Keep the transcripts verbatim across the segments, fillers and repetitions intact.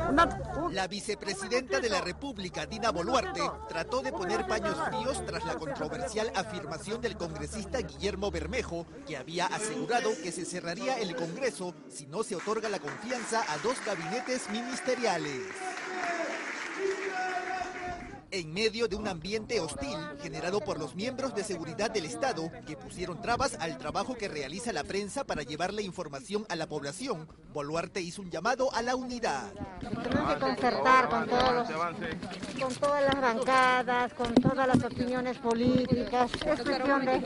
La vicepresidenta de la República, Dina Boluarte, trató de poner paños fríos tras la controversial afirmación del congresista Guillermo Bermejo, que había asegurado que se cerraría el Congreso si no se otorga la confianza a dos gabinetes ministeriales. En medio de un ambiente hostil generado por los miembros de seguridad del Estado que pusieron trabas al trabajo que realiza la prensa para llevarle información a la población, Boluarte hizo un llamado a la unidad. Tenemos que concertar con, todos los, con todas las bancadas, con todas las opiniones políticas. Es cuestión de,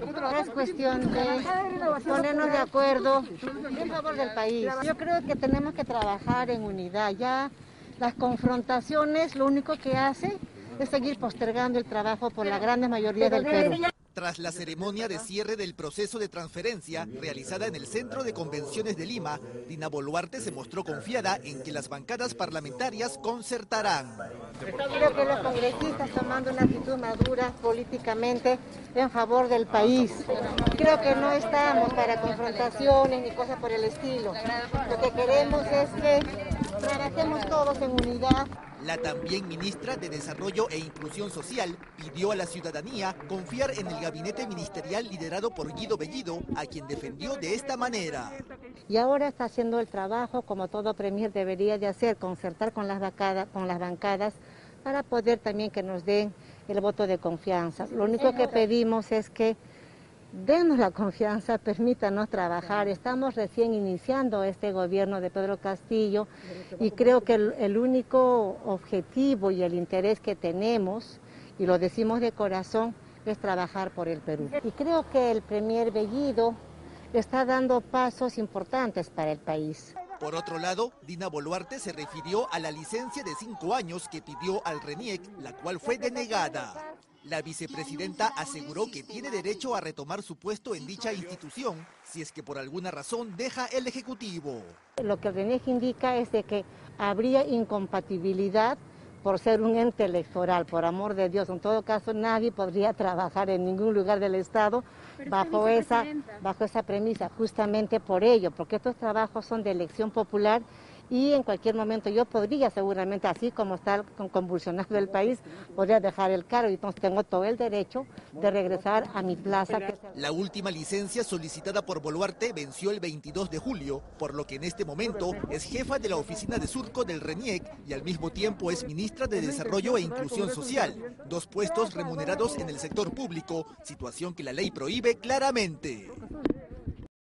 es cuestión de ponernos de acuerdo en favor del país. Yo creo que tenemos que trabajar en unidad. Ya las confrontaciones lo único que hace es seguir postergando el trabajo por la gran mayoría del Perú. Tras la ceremonia de cierre del proceso de transferencia realizada en el Centro de Convenciones de Lima, Dina Boluarte se mostró confiada en que las bancadas parlamentarias concertarán. Creo que los congresistas tomando una actitud madura políticamente en favor del país. Creo que no estamos para confrontaciones ni cosas por el estilo. Lo que queremos es que trabajemos todos en unidad. La también ministra de Desarrollo e Inclusión Social pidió a la ciudadanía confiar en el gabinete ministerial liderado por Guido Bellido, a quien defendió de esta manera. Y ahora está haciendo el trabajo como todo premier debería de hacer, concertar con las bancadas, con las bancadas para poder también que nos den el voto de confianza. Lo único que pedimos es que denos la confianza, permítanos trabajar. Estamos recién iniciando este gobierno de Pedro Castillo y creo que el, el único objetivo y el interés que tenemos, y lo decimos de corazón, es trabajar por el Perú. Y creo que el premier Bellido está dando pasos importantes para el país. Por otro lado, Dina Boluarte se refirió a la licencia de cinco años que pidió al RENIEC, la cual fue denegada. La vicepresidenta aseguró que tiene derecho a retomar su puesto en dicha institución si es que por alguna razón deja el Ejecutivo. Lo que el RENIEC indica es de que habría incompatibilidad por ser un ente electoral, por amor de Dios. En todo caso, nadie podría trabajar en ningún lugar del Estado bajo esa, bajo esa premisa, justamente por ello, porque estos trabajos son de elección popular y en cualquier momento yo podría seguramente, así como está convulsionado el país, podría dejar el cargo y entonces tengo todo el derecho de regresar a mi plaza. La última licencia solicitada por Boluarte venció el veintidós de julio, por lo que en este momento es jefa de la oficina de Surco del RENIEC y al mismo tiempo es ministra de Desarrollo e Inclusión Social, dos puestos remunerados en el sector público, situación que la ley prohíbe claramente.